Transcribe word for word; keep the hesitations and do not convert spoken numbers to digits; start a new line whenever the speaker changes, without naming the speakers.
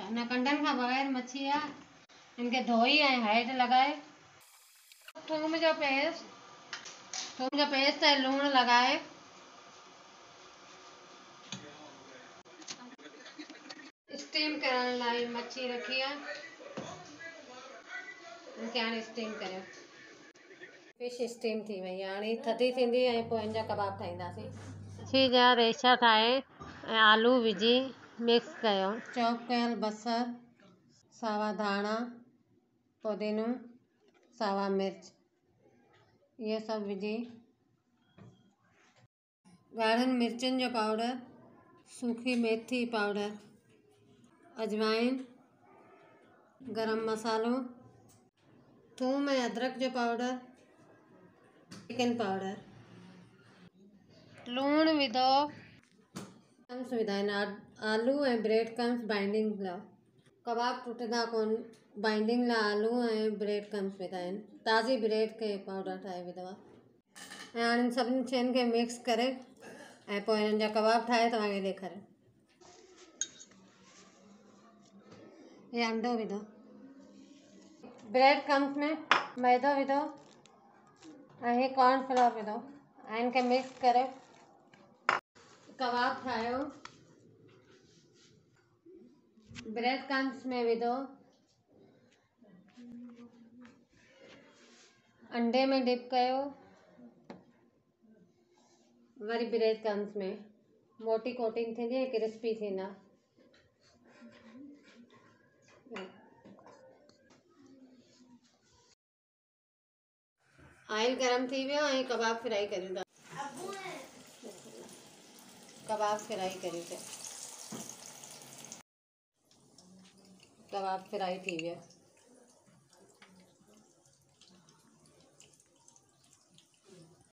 न कंडन का बगैर मच्छी है इनके धोई ऐं हेड लगाए थूम जो पेस्ट थूम जो पेस्ट है लूण लगाए स्टीम करण लाइ मच्छी रखी है इनके हाणे स्टीम करियो। फिश स्टीम थी वई आहे हाणे थधी थींदी ऐं पोइ हिन जा कबाब ठाहींदासीं। मच्छी जा रेशा ठाहे ऐं आलू विझी मिक्स कयो। चॉप कयल बसर सावा धाणा पुदीनो सावा मिर्च इहे सभु विझी ॻाढ़नि मिर्चनि जो पाउडर सूखी मेथी पाउडर अजवाइन गरम मसालो थूम ऐं अदरक जो पाउडर चिकन पाउडर लूणु विधो क्रम्स विधा आहिनि आलू ऐं ब्रेड क्रम्स बाइंडिंग लाइ कबाब टुटंदा कोन बाइंडिंग लाइ आलू ऐं ब्रेड क्रम्स विधा आहिनि ताज़ी ब्रेड खे पाउडर ठाहे विधो आहे ऐं हाणे सभिनी शयुनि खे मिक्स करे ऐं पोइ हिननि जा कबाब ठाहे तव्हांखे ॾेखारियो। ये अंडो विधो ब्रेड क्रम्स में मैदो विधो ऐं हीअ कॉर्नफ्लोर विधो ऐं इनखे मिक्स करे कबाब ठाहियो ब्रेड क्रम्स में विधो अंडे में डिप कयो वरी ब्रेड क्रम्स में मोटी कोटिंग थींदी ऐं क्रिस्पी थींदा। ऑयल गरम थी वियो ऐं कबाब फ्राई करियूं था कबाब फ्राई करियूं था कबाब फ्राई थी वियो।